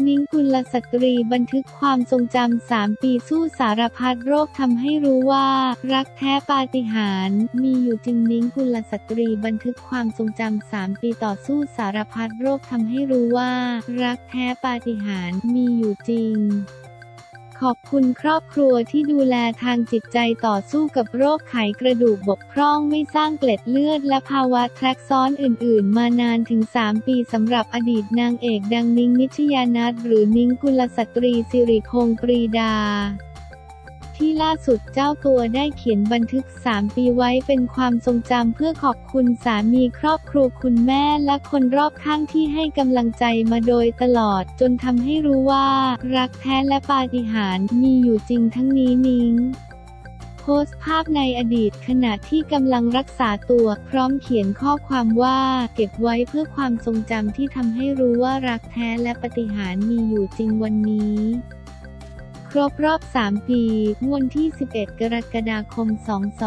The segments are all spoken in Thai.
นิ้งกุลสตรีบันทึกความทรงจำ3 ปีสู้สารพัดโรคทำให้รู้ว่ารักแท้ปาฏิหาริย์มีอยู่จริงนิ้งกุลสตรีบันทึกความทรงจำ3 ปีต่อสู้สารพัดโรคทำให้รู้ว่ารักแท้ปาฏิหาริย์มีอยู่จริงขอบคุณครอบครัวที่ดูแลทางจิตใจต่อสู้กับโรคไขกระดูกบกพร่องไม่สร้างเกล็ดเลือดและภาวะแทรกซ้อนอื่นๆมานานถึง3 ปีสำหรับอดีตนางเอกดังนิ้งนิชยานัทหรือนิ้งกุลสตรีสิริพงษ์ปรีดาที่ล่าสุดเจ้าตัวได้เขียนบันทึก3 ปีไว้เป็นความทรงจำเพื่อขอบคุณสามีครอบครัวคุณแม่และคนรอบข้างที่ให้กำลังใจมาโดยตลอดจนทำให้รู้ว่ารักแท้และปาฏิหาริย์มีอยู่จริงทั้งนี้นิ้งโพสต์ภาพในอดีตขณะที่กำลังรักษาตัวพร้อมเขียนข้อความว่าเก็บไว้เพื่อความทรงจำที่ทำให้รู้ว่ารักแท้และปาฏิหาริย์มีอยู่จริงวันนี้ครบรอบ3 ปีวันที่ 11 กรกฎาคม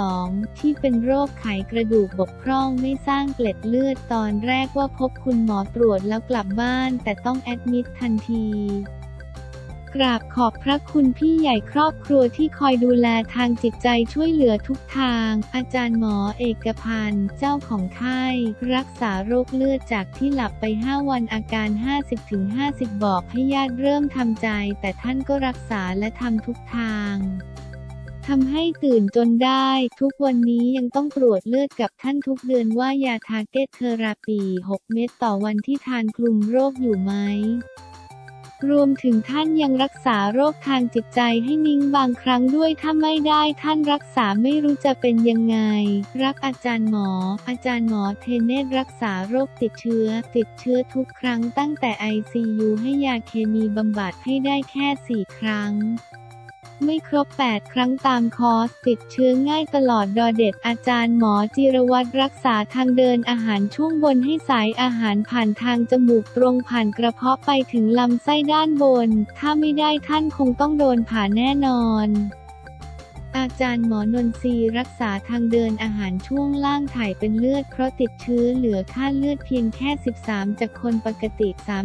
22 ที่เป็นโรคไขกระดูกบกพร่องไม่สร้างเกล็ดเลือดตอนแรกว่าพบคุณหมอตรวจแล้วกลับบ้านแต่ต้องแอดมิดทันทีกราบขอบพระคุณพี่ใหญ่ครอบครัวที่คอยดูแลทางจิตใจช่วยเหลือทุกทางอาจารย์หมอเอกพันธ์เจ้าของค่ายรักษาโรคเลือดจากที่หลับไป5 วันอาการ 50-50 บอกให้ญาติเริ่มทำใจแต่ท่านก็รักษาและทำทุกทางทำให้ตื่นจนได้ทุกวันนี้ยังต้องตรวจเลือดกับท่านทุกเดือนว่ายาทาร์เก็ตเทอราปี6 เม็ดต่อวันที่ทานคลุมโรคอยู่ไหมรวมถึงท่านยังรักษาโรคทางจิตใจให้นิ้งบางครั้งด้วยถ้าไม่ได้ท่านรักษาไม่รู้จะเป็นยังไงรักอาจารย์หมอเทเนศรักษาโรคติดเชื้อทุกครั้งตั้งแต่ ICU ให้ยาเคมีบำบัดให้ได้แค่4 ครั้งไม่ครบ8 ครั้งตามคอร์สติดเชื้อง่ายตลอดดอเด็ดอาจารย์หมอจิรวัตรรักษาทางเดินอาหารช่วงบนให้สายอาหารผ่านทางจมูกตรงผ่านกระเพาะไปถึงลำไส้ด้านบนถ้าไม่ได้ท่านคงต้องโดนผ่าแน่นอนอาจารย์หมอนนทรีรักษาทางเดินอาหารช่วงล่างถ่ายเป็นเลือดเพราะติดเชื้อเหลือค่าเลือดเพียงแค่13จากคนปกติ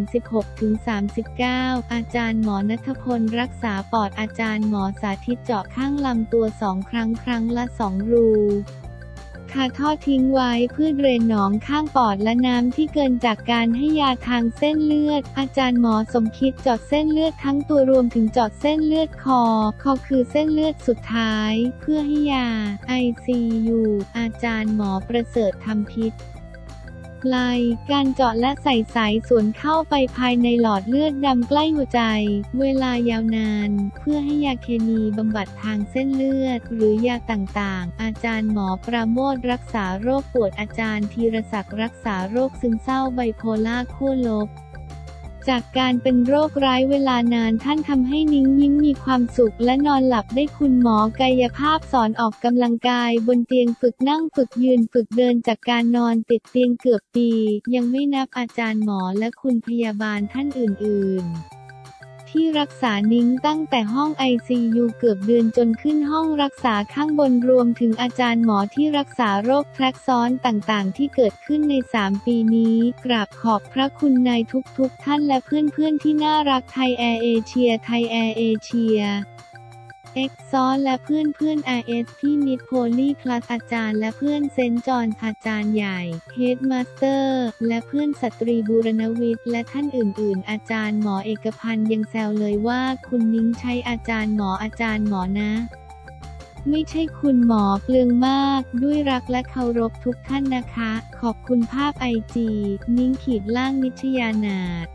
36-39 อาจารย์หมอณัฐพลรักษาปอดอาจารย์หมอสาธิตเจาะข้างลำตัว2 ครั้งละ2 รูคาท่อทิ้งไว้เพื่อเดรนหนองข้างปอดและน้ำที่เกินจากการให้ยาทางเส้นเลือดอาจารย์หมอสมคิดเจาะเส้นเลือดทั้งตัวรวมถึงเจาะเส้นเลือดคอคือเส้นเลือดสุดท้ายเพื่อให้ยา ICU อาจารย์หมอประเสริฐธรรมพิษการเจาะและใส่สายส่วนเข้าไปภายในหลอดเลือดดำใกล้หัวใจเวลายาวนานเพื่อให้ยาเคมีบำบัดทางเส้นเลือดหรือยาต่างๆอาจารย์หมอปราโมทย์รักษาโรคปวดอาจารย์ธีรศักดิ์รักษาโรคซึมเศร้าไบโพล่าขั้วลบจากการเป็นโรคร้ายเวลานานท่านทำให้นิ้งยิ้มมีความสุขและนอนหลับได้คุณหมอกายภาพสอนออกกำลังกายบนเตียงฝึกนั่งฝึกยืนฝึกเดินจากการนอนติดเตียงเกือบปียังไม่นับอาจารย์หมอและคุณพยาบาลท่านอื่นๆที่รักษานิ้งตั้งแต่ห้อง ICU เกือบเดือนจนขึ้นห้องรักษาข้างบนรวมถึงอาจารย์หมอที่รักษาโรคแทรกซ้อนต่างๆที่เกิดขึ้นใน3 ปีนี้กราบขอบพระคุณในทุกท่านและเพื่อนๆที่น่ารักไทยแอร์เอเชียเอ็กซอนและเพื่อนRS พี่นิดโพลีพลัสอาจารย์และเพื่อนเซนต์จอห์นอาจารย์ใหญ่เฮดมาสเตอร์และเพื่อนสตรีบูรณวิทย์และท่านอื่นๆอาจารย์หมอเอกพันธ์ยังแซวเลยว่าคุณนิ้งใช้อาจารย์หมอนะไม่ใช่คุณหมอเปลืองมากด้วยรักและเคารพทุกท่านนะคะขอบคุณภาพIGนิ้ง_นิชยานาถ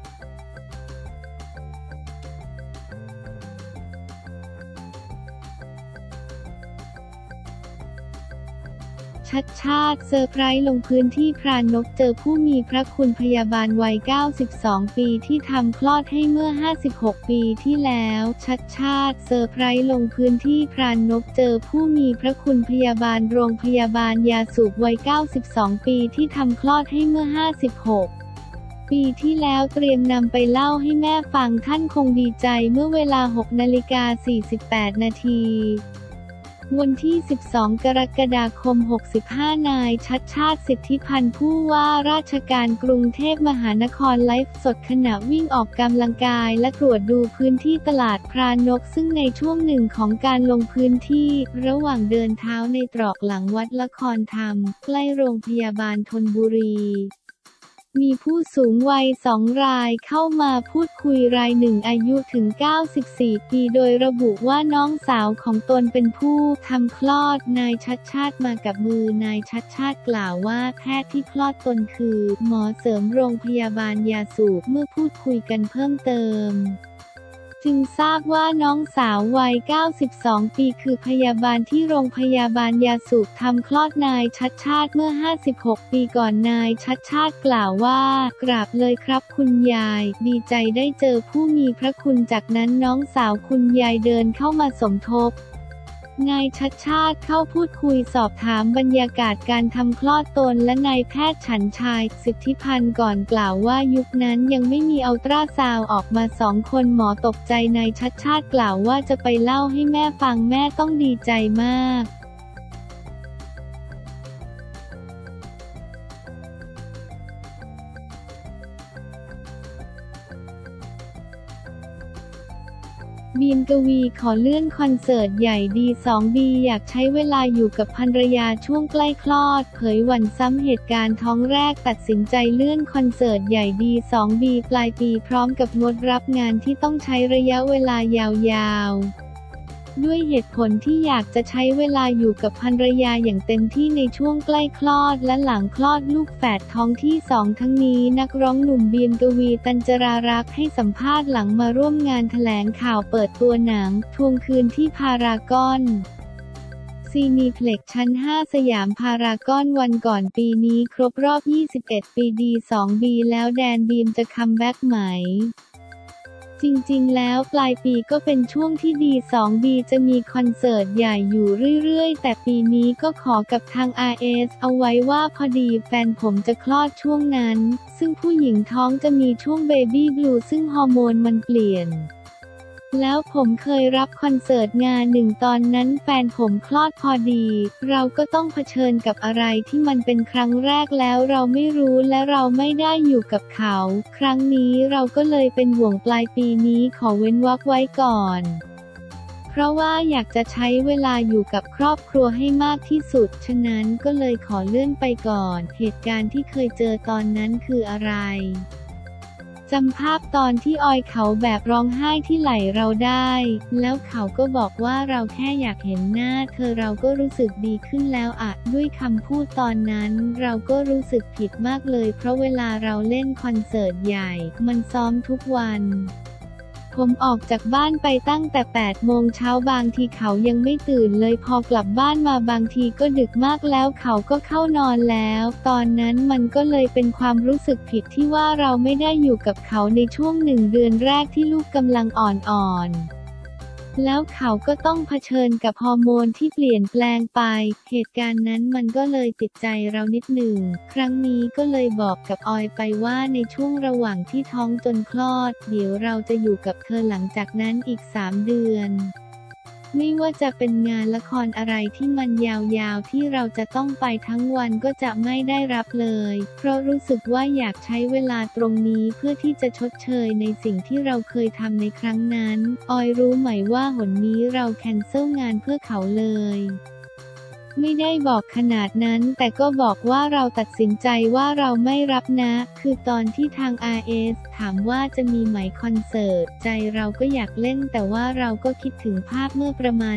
ชัดชาติเซอร์ไพรส์ลงพื้นที่พรานกเจอผู้มีพระคุณพยาบาลวัย92 ปีที่ทำคลอดให้เมื่อ56 ปีที่แล้วชัดชาติเซอร์ไพรส์ลงพื้นที่พรานกเจอผู้มีพระคุณพยาบาลโรงพยาบาลยาสูบวัย92 ปีที่ทำคลอดให้เมื่อ56 ปีที่แล้วเตรียมนำไปเล่าให้แม่ฟังท่านคงดีใจเมื่อเวลา6:48 นาทีวันที่ 12 กรกฎาคม 65 นายชัชชาติ สิทธิพันธ์ผู้ว่าราชการกรุงเทพมหานครไลฟ์สดขณะวิ่งออกกำลังกายและตรวจดูพื้นที่ตลาดพรานกซึ่งในช่วงหนึ่งของการลงพื้นที่ระหว่างเดินเท้าในตรอกหลังวัดละครธรรมใกล้โรงพยาบาลธนบุรีมีผู้สูงวัย2 รายเข้ามาพูดคุยรายหนึ่งอายุถึง 94 ปีโดยระบุว่าน้องสาวของตนเป็นผู้ทำคลอดนายชัชชาติมากับมือนายชัชชาติกล่าวว่าแพทย์ที่คลอดตนคือหมอเสริมโรงพยาบาลยาสูบเมื่อพูดคุยกันเพิ่มเติมจึงทราบว่าน้องสาววัย 92 ปีคือพยาบาลที่โรงพยาบาลยาสูบทำคลอดนายชัชชาติเมื่อ 56 ปีก่อนนายชัชชาติกล่าวว่ากราบเลยครับคุณยายดีใจได้เจอผู้มีพระคุณจากนั้นน้องสาวคุณยายเดินเข้ามาสมทบนายชัชชาติเข้าพูดคุยสอบถามบรรยากาศการทำคลอดตนและนายแพทย์ฉันชัยสิทธิพันธ์ก่อนกล่าวว่ายุคนั้นยังไม่มีอัลตราซาวด์ออกมา2 คนหมอตกใจนายชัชชาติกล่าวว่าจะไปเล่าให้แม่ฟังแม่ต้องดีใจมากบีมกวีขอเลื่อนคอนเสิร์ตใหญ่D2 บีอยากใช้เวลาอยู่กับภรรยาช่วงใกล้คลอดเผยหวั่นซ้ำเหตุการณ์ท้องแรกตัดสินใจเลื่อนคอนเสิร์ตใหญ่D2 บีปลายปีพร้อมกับงดรับงานที่ต้องใช้ระยะเวลายาวๆด้วยเหตุผลที่อยากจะใช้เวลาอยู่กับภรรยาอย่างเต็มที่ในช่วงใกล้คลอดและหลังคลอดลูกแฝดท้องที่2ทั้งนี้นักร้องหนุ่มบีมกวีตัญจรารักษ์ให้สัมภาษณ์หลังมาร่วมงานแถลงข่าวเปิดตัวหนังทวงคืนที่พารากอนซีนีเพล็กซ์ชั้น 5 สยามพารากอนวันก่อนปีนี้ครบรอบ 21 ปีD2 บีแล้วแดนบีมจะคัมแบ็กไหมจริงๆแล้วปลายปีก็เป็นช่วงที่D2 บีจะมีคอนเสิร์ตใหญ่อยู่เรื่อยๆแต่ปีนี้ก็ขอกับทาง RS เอาไว้ว่าพอดีแฟนผมจะคลอดช่วงนั้นซึ่งผู้หญิงท้องจะมีช่วงเบบี้บลูซึ่งฮอร์โมนมันเปลี่ยนแล้วผมเคยรับคอนเสิร์ตงานหนึ่งตอนนั้นแฟนผมคลอดพอดีเราก็ต้องเผชิญกับอะไรที่มันเป็นครั้งแรกแล้วเราไม่รู้และเราไม่ได้อยู่กับเขาครั้งนี้เราก็เลยเป็นห่วงปลายปีนี้ขอเว้นวรรคไว้ก่อนเพราะว่าอยากจะใช้เวลาอยู่กับครอบครัวให้มากที่สุดฉะนั้นก็เลยขอเลื่อนไปก่อนเหตุการณ์ที่เคยเจอตอนนั้นคืออะไรจำภาพตอนที่ออยเขาแบบร้องไห้ที่ไหล่เราได้แล้วเขาก็บอกว่าเราแค่อยากเห็นหน้าเธอเราก็รู้สึกดีขึ้นแล้วอะด้วยคำพูดตอนนั้นเราก็รู้สึกผิดมากเลยเพราะเวลาเราเล่นคอนเสิร์ตใหญ่มันซ้อมทุกวันผมออกจากบ้านไปตั้งแต่ 8 โมงเช้าบางทีเขายังไม่ตื่นเลยพอกลับบ้านมาบางทีก็ดึกมากแล้วเขาก็เข้านอนแล้วตอนนั้นมันก็เลยเป็นความรู้สึกผิดที่ว่าเราไม่ได้อยู่กับเขาในช่วง1 เดือนแรกที่ลูกกำลังอ่อนๆแล้วเขาก็ต้องเผชิญกับฮอร์โมนที่เปลี่ยนแปลงไปเหตุการณ์นั้นมันก็เลยติดใจเรานิดหนึ่งครั้งนี้ก็เลยบอกกับออยไปว่าในช่วงระหว่างที่ท้องจนคลอดเดี๋ยวเราจะอยู่กับเธอหลังจากนั้นอีก3 เดือนไม่ว่าจะเป็นงานละครอะไรที่มันยาวๆที่เราจะต้องไปทั้งวันก็จะไม่ได้รับเลยเพราะรู้สึกว่าอยากใช้เวลาตรงนี้เพื่อที่จะชดเชยในสิ่งที่เราเคยทำในครั้งนั้นออยรู้ไหมว่าหนนี้เราแคนเซิลงานเพื่อเขาเลยไม่ได้บอกขนาดนั้นแต่ก็บอกว่าเราตัดสินใจว่าเราไม่รับนะคือตอนที่ทาง RS ถามว่าจะมีไหมคอนเสิร์ตใจเราก็อยากเล่นแต่ว่าเราก็คิดถึงภาพเมื่อประมาณ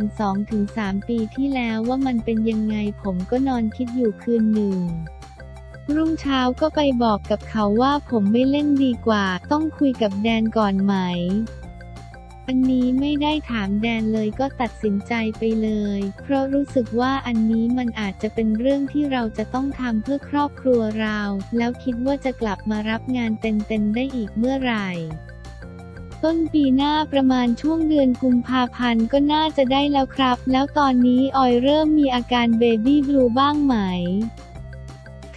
2-3 ปีที่แล้วว่ามันเป็นยังไงผมก็นอนคิดอยู่คืนหนึ่งรุ่งเช้าก็ไปบอกกับเขาว่าผมไม่เล่นดีกว่าต้องคุยกับแดนก่อนไหมอันนี้ไม่ได้ถามแดนเลยก็ตัดสินใจไปเลยเพราะรู้สึกว่าอันนี้มันอาจจะเป็นเรื่องที่เราจะต้องทำเพื่อครอบครัวเราแล้วคิดว่าจะกลับมารับงานเต็มๆได้อีกเมื่อไหร่ต้นปีหน้าประมาณช่วงเดือนกุมภาพันธ์ก็น่าจะได้แล้วครับแล้วตอนนี้ออยเริ่มมีอาการเบบี้บลูบ้างไหม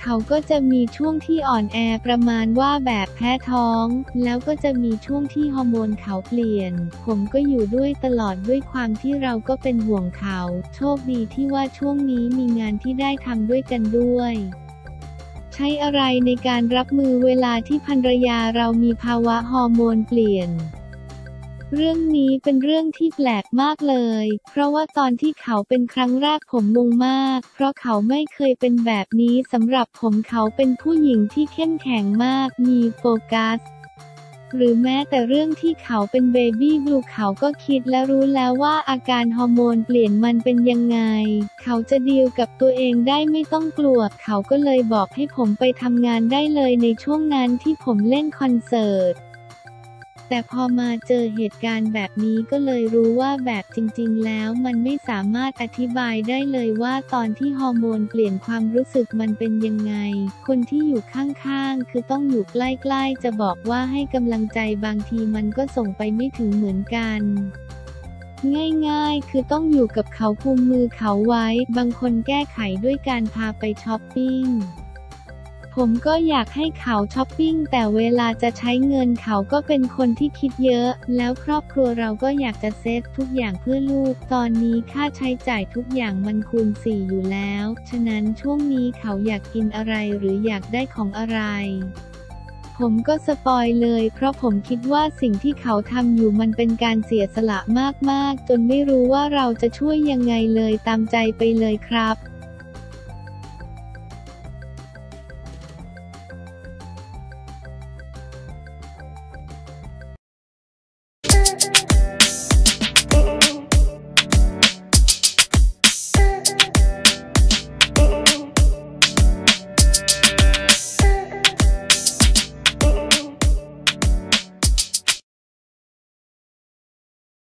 เขาก็จะมีช่วงที่อ่อนแอประมาณว่าแบบแพ้ท้องแล้วก็จะมีช่วงที่ฮอร์โมนเขาเปลี่ยนผมก็อยู่ด้วยตลอดด้วยความที่เราก็เป็นห่วงเขาโชคดีที่ว่าช่วงนี้มีงานที่ได้ทำด้วยกันด้วยใช้อะไรในการรับมือเวลาที่ภรรยาเรามีภาวะฮอร์โมนเปลี่ยนเรื่องนี้เป็นเรื่องที่แปลกมากเลยเพราะว่าตอนที่เขาเป็นครั้งแรกผมงงมากเพราะเขาไม่เคยเป็นแบบนี้สำหรับผมเขาเป็นผู้หญิงที่เข้มแข็งมากมีโฟกัสหรือแม้แต่เรื่องที่เขาเป็นเบบี้บลูเขาก็คิดและรู้แล้วว่าอาการฮอร์โมนเปลี่ยนมันเป็นยังไงเขาจะดีลกับตัวเองได้ไม่ต้องกลัวเขาก็เลยบอกให้ผมไปทำงานได้เลยในช่วงนั้นที่ผมเล่นคอนเสิร์ตแต่พอมาเจอเหตุการณ์แบบนี้ก็เลยรู้ว่าแบบจริงๆแล้วมันไม่สามารถอธิบายได้เลยว่าตอนที่ฮอร์โมนเปลี่ยนความรู้สึกมันเป็นยังไงคนที่อยู่ข้างๆคือต้องอยู่ใกล้ๆจะบอกว่าให้กำลังใจบางทีมันก็ส่งไปไม่ถึงเหมือนกันง่ายๆคือต้องอยู่กับเขากุมมือเขาไว้บางคนแก้ไขด้วยการพาไปช้อปปิ้งผมก็อยากให้เขาช้อปปิ้งแต่เวลาจะใช้เงินเขาก็เป็นคนที่คิดเยอะแล้วครอบครัวเราก็อยากจะเซฟทุกอย่างเพื่อลูกตอนนี้ค่าใช้จ่ายทุกอย่างมันคูณ4อยู่แล้วฉะนั้นช่วงนี้เขาอยากกินอะไรหรืออยากได้ของอะไรผมก็สปอยเลยเพราะผมคิดว่าสิ่งที่เขาทำอยู่มันเป็นการเสียสละมากๆจนไม่รู้ว่าเราจะช่วยยังไงเลยตามใจไปเลยครับ